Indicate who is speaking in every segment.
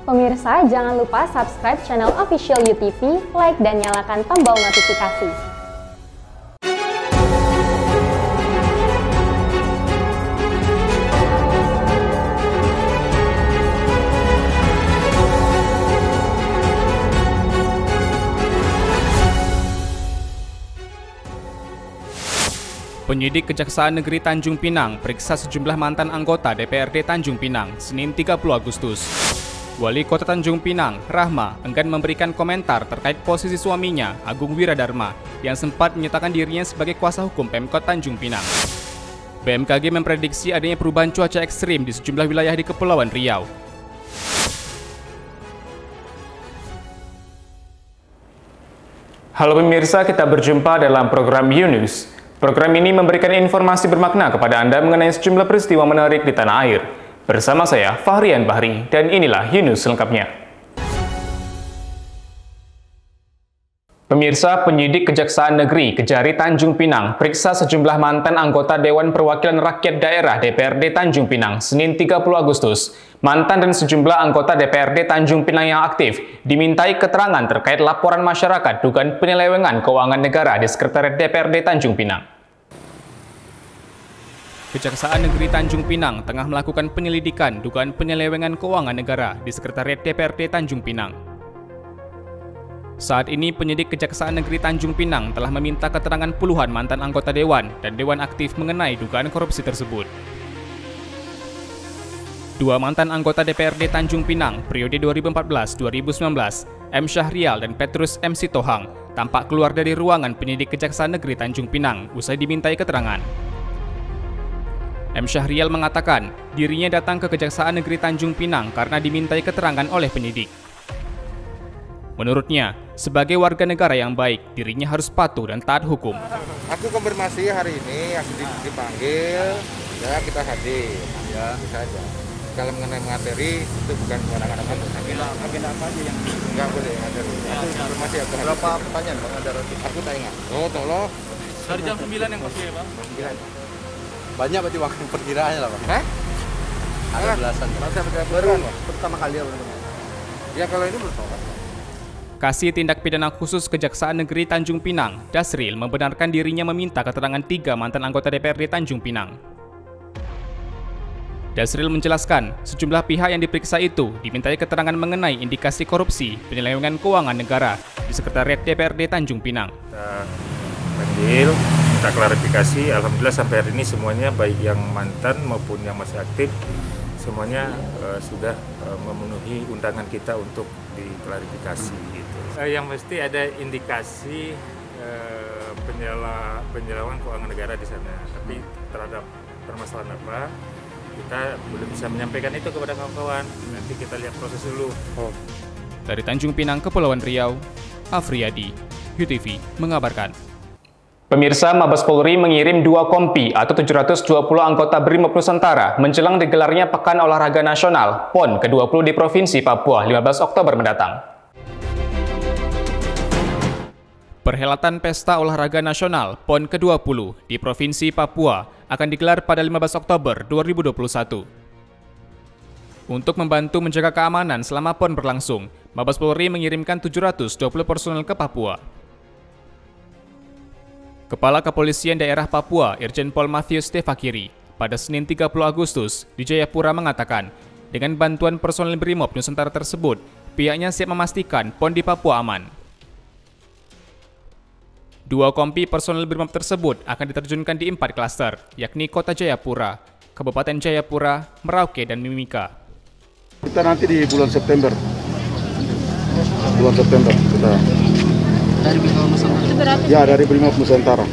Speaker 1: Pemirsa, jangan lupa subscribe channel official UTV, like dan nyalakan tombol notifikasi.
Speaker 2: Penyidik Kejaksaan Negeri Tanjung Pinang periksa sejumlah mantan anggota DPRD Tanjung Pinang, Senin 30 Agustus. Wali Kota Tanjung Pinang, Rahma, enggan memberikan komentar terkait posisi suaminya, Agung Wiradharma, yang sempat menyatakan dirinya sebagai kuasa hukum Pemkot Tanjung Pinang. BMKG memprediksi adanya perubahan cuaca ekstrim di sejumlah wilayah di Kepulauan Riau.
Speaker 3: Halo pemirsa, kita berjumpa dalam program U-News. Program ini memberikan informasi bermakna kepada Anda mengenai sejumlah peristiwa menarik di tanah air. Bersama saya, Fahrian Bahri, dan inilah U-News selengkapnya. Pemirsa, penyidik Kejaksaan Negeri Kejari Tanjung Pinang periksa sejumlah mantan anggota Dewan Perwakilan Rakyat Daerah DPRD Tanjung Pinang, Senin 30 Agustus. Mantan dan sejumlah anggota DPRD Tanjung Pinang yang aktif dimintai keterangan terkait laporan masyarakat dugaan penyelewengan keuangan negara di Sekretariat DPRD Tanjung Pinang.
Speaker 2: Kejaksaan Negeri Tanjung Pinang tengah melakukan penyelidikan dugaan penyelewengan keuangan negara di Sekretariat DPRD Tanjung Pinang. Saat ini, penyidik Kejaksaan Negeri Tanjung Pinang telah meminta keterangan puluhan mantan anggota Dewan dan Dewan aktif mengenai dugaan korupsi tersebut. Dua mantan anggota DPRD Tanjung Pinang periode 2014-2019, M. Syahrial dan Petrus M. Sitohang, tampak keluar dari ruangan penyidik Kejaksaan Negeri Tanjung Pinang usai dimintai keterangan. M. Syahrial mengatakan dirinya datang ke Kejaksaan Negeri Tanjung Pinang karena dimintai keterangan oleh penyidik. Menurutnya, sebagai warga negara yang baik, dirinya harus patuh dan taat hukum.
Speaker 4: Aku konfirmasi hari ini, aku dipanggil, ya kita hadir, ya bisa aja. Kalau mengenai materi, itu bukan kewenangan apa. Agenda apa aja yang nggak boleh ada. Aku konfirmasi aku. Berapa pertanyaan Bang ada? Aku tanya. Oh, tolong.
Speaker 2: Dari jam 9 yang pasti ya, Bang?
Speaker 4: 9.
Speaker 5: Banyak berarti waktu perkiraannya lah, Pak.
Speaker 4: Hah?
Speaker 5: Ada belasan.
Speaker 4: Baru
Speaker 5: pertama kali ya,
Speaker 4: ya kalau ini belum tahu.
Speaker 2: Kasih Tindak Pidana Khusus Kejaksaan Negeri Tanjung Pinang, Dasril, membenarkan dirinya meminta keterangan 3 mantan anggota DPRD Tanjung Pinang. Dasril menjelaskan, sejumlah pihak yang diperiksa itu dimintai keterangan mengenai indikasi korupsi penyelewengan keuangan negara di Sekretariat DPRD Tanjung Pinang.
Speaker 6: Kita panggil, kita klarifikasi, alhamdulillah sampai hari ini semuanya baik yang mantan maupun yang masih aktif semuanya sudah memenuhi undangan kita untuk diklarifikasi gitu. Yang mesti ada indikasi penyelewengan keuangan negara di sana, tapi terhadap permasalahan apa kita belum bisa menyampaikan itu kepada kawan-kawan. Nanti kita lihat proses dulu.
Speaker 2: Dari Tanjung Pinang, Kepulauan Riau, Afriyadi, UTV mengabarkan.
Speaker 3: Pemirsa, Mabes Polri mengirim 2 kompi atau 720 anggota BRIMOB Nusantara menjelang digelarnya Pekan Olahraga Nasional PON ke-20 di Provinsi Papua 15 Oktober mendatang.
Speaker 2: Perhelatan Pesta Olahraga Nasional PON ke-20 di Provinsi Papua akan digelar pada 15 Oktober 2021. Untuk membantu menjaga keamanan selama PON berlangsung, Mabes Polri mengirimkan 720 personel ke Papua. Kepala Kepolisian Daerah Papua, Irjen Pol Matthews Tefakiri, pada Senin 30 Agustus di Jayapura mengatakan, dengan bantuan personel BRIMOB Nusantara tersebut, pihaknya siap memastikan PON di Papua aman. 2 kompi personel BRIMOB tersebut akan diterjunkan di 4 klaster, yakni Kota Jayapura, Kabupaten Jayapura, Merauke, dan Mimika.
Speaker 5: Kita nanti di bulan September. Bulan September kita. Dari BRIMOB Nusantara? Ya, dari BRIMOB Nusantara.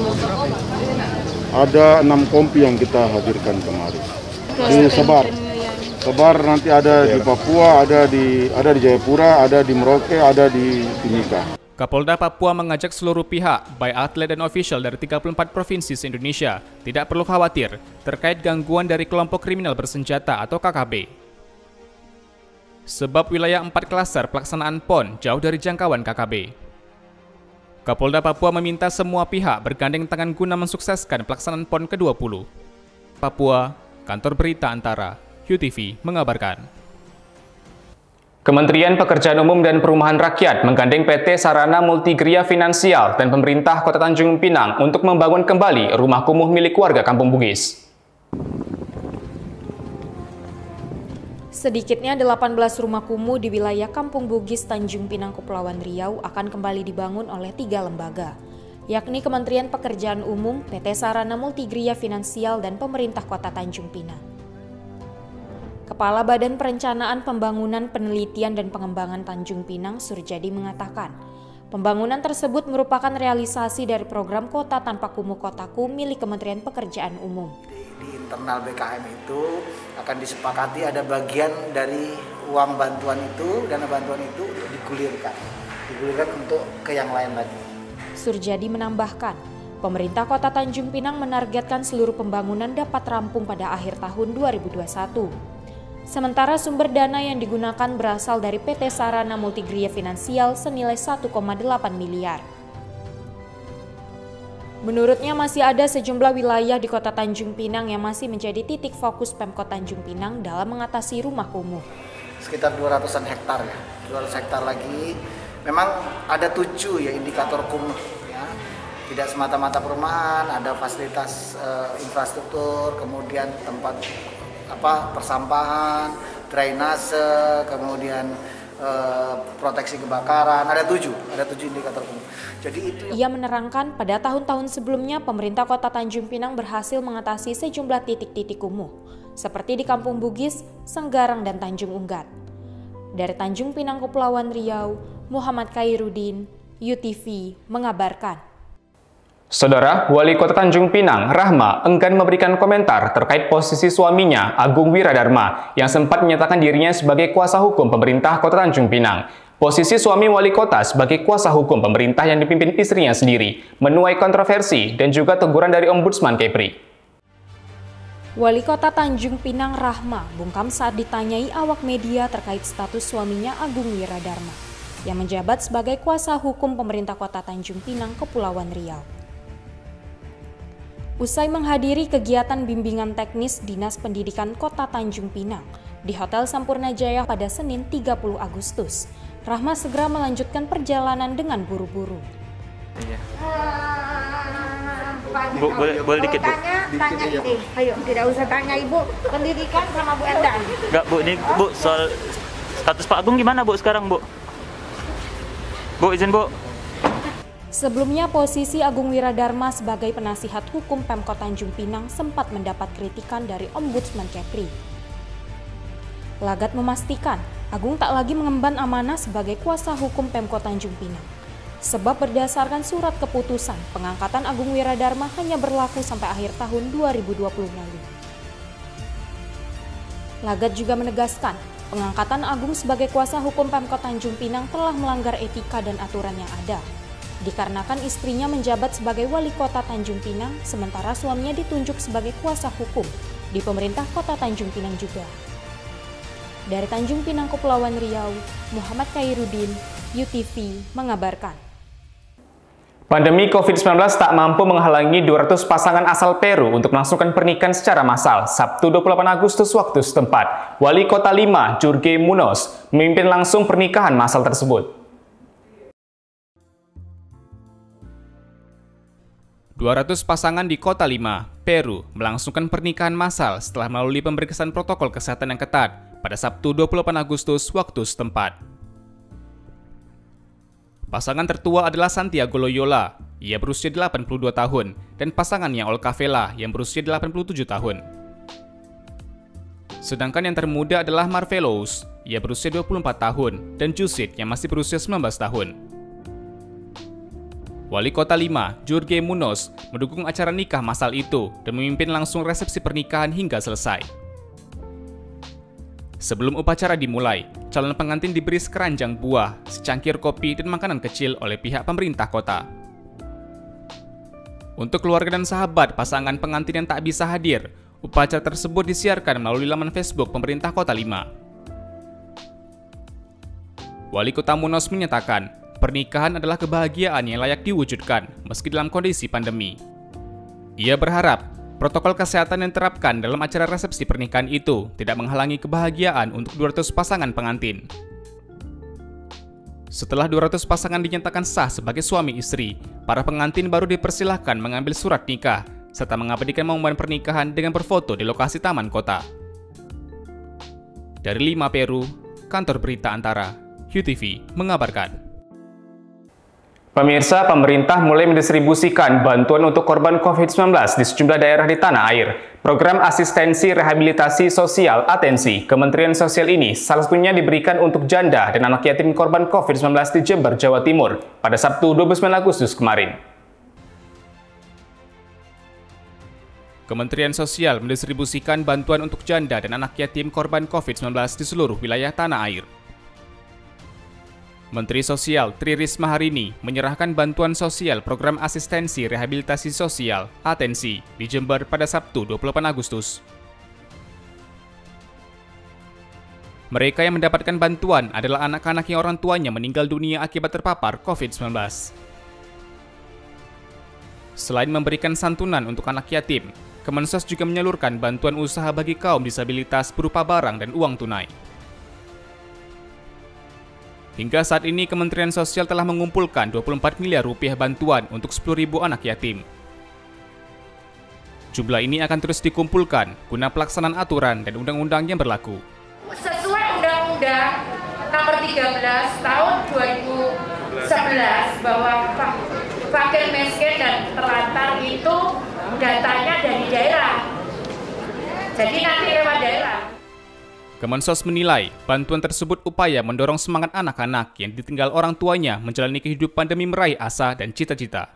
Speaker 5: Ada 6 kompi yang kita hadirkan kemarin. Di Sebar nanti ada di Papua, ada di Jayapura, ada di Merauke, ada di Timika.
Speaker 2: Kapolda Papua mengajak seluruh pihak, baik atlet dan ofisial dari 34 provinsi se-Indonesia, tidak perlu khawatir terkait gangguan dari kelompok kriminal bersenjata atau KKB. Sebab wilayah 4 klaster pelaksanaan PON jauh dari jangkauan KKB. Kapolda Papua meminta semua pihak bergandeng tangan guna mensukseskan pelaksanaan PON ke-20. Papua, Kantor Berita Antara, UTV mengabarkan.
Speaker 3: Kementerian Pekerjaan Umum dan Perumahan Rakyat menggandeng PT Sarana Multigria Finansial dan pemerintah Kota Tanjung Pinang untuk membangun kembali rumah kumuh milik warga Kampung Bugis.
Speaker 7: Sedikitnya 18 rumah kumuh di wilayah Kampung Bugis, Tanjung Pinang, Kepulauan Riau akan kembali dibangun oleh 3 lembaga, yakni Kementerian Pekerjaan Umum, PT Sarana Multigria Finansial, dan pemerintah Kota Tanjung Pinang. Kepala Badan Perencanaan Pembangunan, Penelitian, dan Pengembangan Tanjung Pinang, Surjadi, mengatakan, pembangunan tersebut merupakan realisasi dari program Kota Tanpa Kumuh Kotaku milik Kementerian Pekerjaan Umum.
Speaker 8: Di internal BKM itu akan disepakati ada bagian dari uang bantuan itu, dana bantuan itu digulirkan untuk ke yang lain lagi.
Speaker 7: Surjadi menambahkan, pemerintah Kota Tanjung Pinang menargetkan seluruh pembangunan dapat rampung pada akhir tahun 2021. Sementara sumber dana yang digunakan berasal dari PT Sarana Multigria Finansial senilai 1,8 miliar. Menurutnya masih ada sejumlah wilayah di Kota Tanjung Pinang yang masih menjadi titik fokus Pemkot Tanjung Pinang dalam mengatasi rumah kumuh.
Speaker 8: Sekitar 200-an hektar ya, 200 hektar lagi. Memang ada 7 ya indikator kumuh ya. Tidak semata-mata perumahan, ada fasilitas infrastruktur, kemudian tempat persampahan, drainase, kemudian proteksi kebakaran, ada 7 indikator kumuh. Jadi itu.
Speaker 7: Ia menerangkan pada tahun-tahun sebelumnya pemerintah Kota Tanjung Pinang berhasil mengatasi sejumlah titik-titik kumuh, seperti di Kampung Bugis, Senggarang, dan Tanjung Unggat. Dari Tanjung Pinang, Kepulauan Riau, Muhammad Khairuddin, UTV mengabarkan.
Speaker 3: Saudara, Wali Kota Tanjung Pinang, Rahma, enggan memberikan komentar terkait posisi suaminya, Agung Wiradharma, yang sempat menyatakan dirinya sebagai kuasa hukum pemerintah Kota Tanjung Pinang. Posisi suami Wali Kota sebagai kuasa hukum pemerintah yang dipimpin istrinya sendiri menuai kontroversi dan juga teguran dari Ombudsman Kepri.
Speaker 7: Wali Kota Tanjung Pinang, Rahma, bungkam saat ditanyai awak media terkait status suaminya Agung Wiradharma, yang menjabat sebagai kuasa hukum pemerintah Kota Tanjung Pinang, Kepulauan Riau. Usai menghadiri kegiatan bimbingan teknis Dinas Pendidikan Kota Tanjung Pinang di Hotel Sampurna Jaya pada Senin 30 Agustus, Rahma segera melanjutkan perjalanan dengan buru-buru.
Speaker 9: Bu, boleh dikit, Bu?
Speaker 10: Tanya ini, ayo, tidak usah tanya Ibu pendidikan sama Bu Endang.
Speaker 9: Enggak, Bu, ini Bu, soal status Pak Agung gimana, Bu, sekarang, Bu? Bu, izin, Bu.
Speaker 7: Sebelumnya, posisi Agung Wiradharma sebagai penasihat hukum Pemkot Tanjung Pinang sempat mendapat kritikan dari Ombudsman Kepri. Lagat memastikan Agung tak lagi mengemban amanah sebagai kuasa hukum Pemkot Tanjung Pinang, sebab berdasarkan surat keputusan, pengangkatan Agung Wiradharma hanya berlaku sampai akhir tahun 2020 lalu. Lagat juga menegaskan, pengangkatan Agung sebagai kuasa hukum Pemkot Tanjung Pinang telah melanggar etika dan aturan yang ada, dikarenakan istrinya menjabat sebagai Wali Kota Tanjung Pinang, sementara suaminya ditunjuk sebagai kuasa hukum di pemerintah Kota Tanjung Pinang juga. Dari Tanjung Pinang, Kepulauan Riau, Muhammad Khairuddin, UTV mengabarkan.
Speaker 3: Pandemi COVID-19 tak mampu menghalangi 200 pasangan asal Peru untuk melangsungkan pernikahan secara massal. Sabtu 28 Agustus waktu setempat, Wali Kota 5, Jorge Munoz, memimpin langsung pernikahan massal tersebut.
Speaker 2: 200 pasangan di Kota 5, Peru, melangsungkan pernikahan massal setelah melalui pemeriksaan protokol kesehatan yang ketat pada Sabtu 28 Agustus waktu setempat. Pasangan tertua adalah Santiago Loyola, ia berusia 82 tahun, dan pasangannya Olga Vela yang berusia 87 tahun. Sedangkan yang termuda adalah Marvelous, ia berusia 24 tahun, dan Jusit yang masih berusia 19 tahun. Wali Kota 5, Jorge Munoz, mendukung acara nikah massal itu dan memimpin langsung resepsi pernikahan hingga selesai. Sebelum upacara dimulai, calon pengantin diberi sekeranjang buah, secangkir kopi, dan makanan kecil oleh pihak pemerintah kota. Untuk keluarga dan sahabat pasangan pengantin yang tak bisa hadir, upacara tersebut disiarkan melalui laman Facebook pemerintah Kota 5. Wali Kota Munoz menyatakan, pernikahan adalah kebahagiaan yang layak diwujudkan meski dalam kondisi pandemi. Ia berharap protokol kesehatan yang diterapkan dalam acara resepsi pernikahan itu tidak menghalangi kebahagiaan untuk 200 pasangan pengantin. Setelah 200 pasangan dinyatakan sah sebagai suami istri, para pengantin baru dipersilahkan mengambil surat nikah, serta mengabadikan momen pernikahan dengan berfoto di lokasi taman kota. Dari Lima Peru, Kantor Berita Antara, UTV mengabarkan.
Speaker 3: Pemirsa, pemerintah mulai mendistribusikan bantuan untuk korban COVID-19 di sejumlah daerah di tanah air. Program Asistensi Rehabilitasi Sosial Atensi Kementerian Sosial ini salah satunya diberikan untuk janda dan anak yatim korban COVID-19 di Jember, Jawa Timur pada Sabtu 29 Agustus kemarin.
Speaker 2: Kementerian Sosial mendistribusikan bantuan untuk janda dan anak yatim korban COVID-19 di seluruh wilayah tanah air. Menteri Sosial Tri Risma hari ini menyerahkan bantuan sosial program asistensi rehabilitasi sosial Atensi di Jember pada Sabtu 28 Agustus. Mereka yang mendapatkan bantuan adalah anak-anak yang orang tuanya meninggal dunia akibat terpapar COVID-19. Selain memberikan santunan untuk anak yatim, Kemensos juga menyalurkan bantuan usaha bagi kaum disabilitas berupa barang dan uang tunai. Hingga saat ini, Kementerian Sosial telah mengumpulkan 24 miliar rupiah bantuan untuk 10.000 anak yatim. Jumlah ini akan terus dikumpulkan guna pelaksanaan aturan dan undang-undang yang berlaku.
Speaker 10: Sesuai Undang-Undang Nomor 13 Tahun 2011 bahwa fakir miskin dan terlantar itu datanya dari daerah. Jadi nanti lewat daerah.
Speaker 2: Kemensos menilai bantuan tersebut upaya mendorong semangat anak-anak yang ditinggal orang tuanya menjalani kehidupan demi meraih asa dan cita-cita.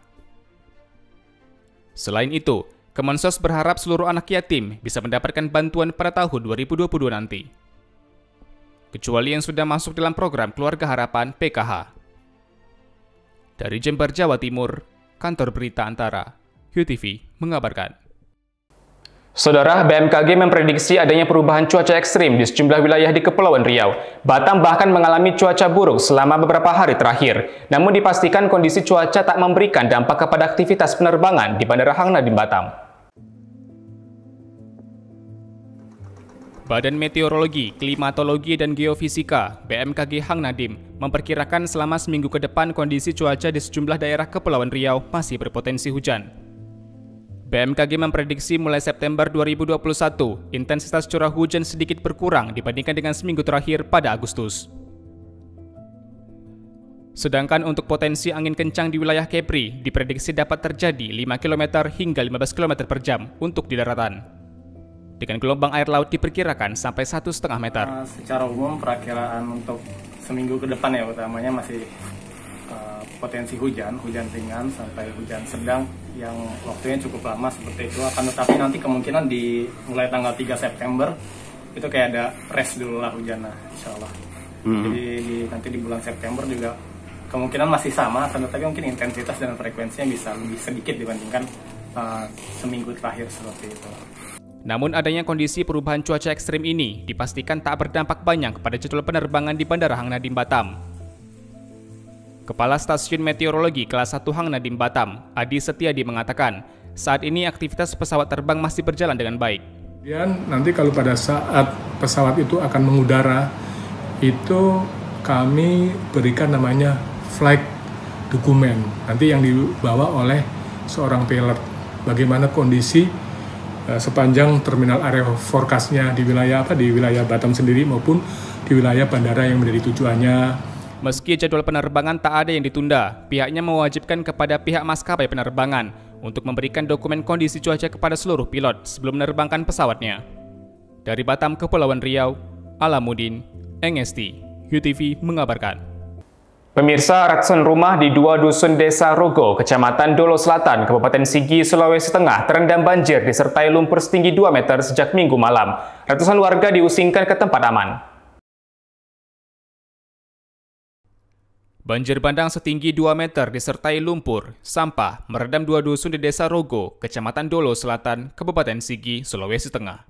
Speaker 2: Selain itu, Kemensos berharap seluruh anak yatim bisa mendapatkan bantuan pada tahun 2022 nanti. Kecuali yang sudah masuk dalam program Keluarga Harapan PKH. Dari Jember, Jawa Timur, Kantor Berita Antara, UTV mengabarkan.
Speaker 3: Saudara, BMKG memprediksi adanya perubahan cuaca ekstrim di sejumlah wilayah di Kepulauan Riau. Batam bahkan mengalami cuaca buruk selama beberapa hari terakhir. Namun dipastikan kondisi cuaca tak memberikan dampak kepada aktivitas penerbangan di Bandara Hang Nadiem Batam.
Speaker 2: Badan Meteorologi, Klimatologi, dan Geofisika (BMKG) Hang Nadiem memperkirakan selama seminggu ke depan kondisi cuaca di sejumlah daerah Kepulauan Riau masih berpotensi hujan. BMKG memprediksi mulai September 2021, intensitas curah hujan sedikit berkurang dibandingkan dengan seminggu terakhir pada Agustus. Sedangkan untuk potensi angin kencang di wilayah Kepri diprediksi dapat terjadi 5 km hingga 15 km per jam untuk di daratan. Dengan gelombang air laut diperkirakan sampai 1,5 meter.
Speaker 11: Secara umum perakiraan untuk seminggu ke depan ya utamanya masih potensi hujan ringan sampai hujan sedang yang waktunya cukup lama seperti itu akan, tetapi nanti kemungkinan di mulai tanggal 3 September itu kayak ada rest dulu lah hujan, insya Allah. Jadi nanti di bulan September juga kemungkinan masih sama, akan tetapi mungkin intensitas dan frekuensinya bisa lebih sedikit dibandingkan seminggu terakhir seperti itu.
Speaker 2: Namun adanya kondisi perubahan cuaca ekstrim ini dipastikan tak berdampak banyak kepada jadwal penerbangan di Bandara Hang Nadiem Batam. Kepala Stasiun Meteorologi Kelas 1 Hang Nadiem Batam, Adi Setiadi mengatakan, saat ini aktivitas pesawat terbang masih berjalan dengan baik.
Speaker 12: Kemudian nanti kalau pada saat pesawat itu akan mengudara, itu kami berikan namanya flight dokumen. Nanti yang dibawa oleh seorang pilot. Bagaimana kondisi sepanjang terminal area forecast-nya di wilayah Batam sendiri maupun di wilayah bandara yang menjadi tujuannya.
Speaker 2: Meski jadwal penerbangan tak ada yang ditunda, pihaknya mewajibkan kepada pihak maskapai penerbangan untuk memberikan dokumen kondisi cuaca kepada seluruh pilot sebelum menerbangkan pesawatnya. Dari Batam, Kepulauan Riau, Alamuddin, NGST, UTV mengabarkan.
Speaker 3: Pemirsa, ratusan rumah di 2 dusun Desa Rogo, Kecamatan Dolo Selatan, Kabupaten Sigi, Sulawesi Tengah terendam banjir disertai lumpur setinggi 2 meter sejak Minggu malam. Ratusan warga diusingkan ke tempat aman.
Speaker 2: Banjir bandang setinggi 2 meter disertai lumpur, sampah merendam 2 dusun di Desa Rogo, Kecamatan Dolo Selatan, Kabupaten Sigi, Sulawesi Tengah.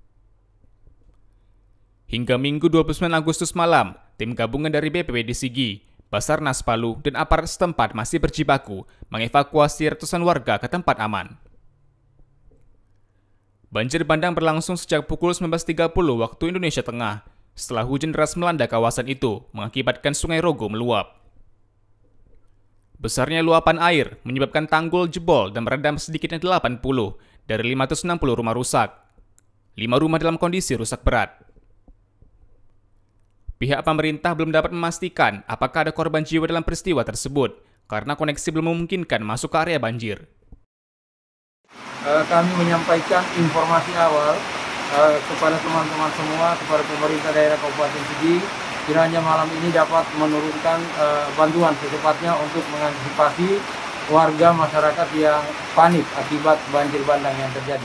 Speaker 2: Hingga Minggu 29 Agustus malam, tim gabungan dari BPBD Sigi, Basarnas Palu, dan aparat setempat masih berjibaku mengevakuasi ratusan warga ke tempat aman. Banjir bandang berlangsung sejak pukul 19.30 waktu Indonesia Tengah. setelah hujan deras melanda kawasan itu mengakibatkan Sungai Rogo meluap. Besarnya luapan air menyebabkan tanggul jebol dan merendam sedikitnya 80 dari 560 rumah rusak. 5 rumah dalam kondisi rusak berat. Pihak pemerintah belum dapat memastikan apakah ada korban jiwa dalam peristiwa tersebut karena koneksi belum memungkinkan masuk ke area banjir.
Speaker 13: Kami menyampaikan informasi awal kepada teman-teman semua, kepada pemerintah daerah Kabupaten Sigi, kiranya malam ini dapat menurunkan bantuan secepatnya untuk mengantisipasi warga masyarakat yang panik akibat banjir bandang yang terjadi.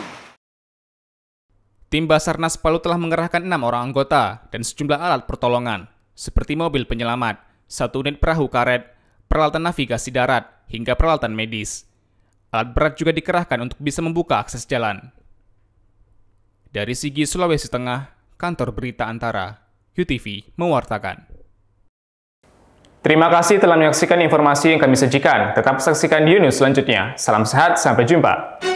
Speaker 2: Tim Basarnas Palu telah mengerahkan 6 orang anggota dan sejumlah alat pertolongan, seperti mobil penyelamat, 1 unit perahu karet, peralatan navigasi darat, hingga peralatan medis. Alat berat juga dikerahkan untuk bisa membuka akses jalan. Dari Sigi, Sulawesi Tengah, Kantor Berita Antara, UTV mewartakan.
Speaker 3: Terima kasih telah menyaksikan informasi yang kami sajikan. Tetap saksikan di news selanjutnya. Salam sehat, sampai jumpa.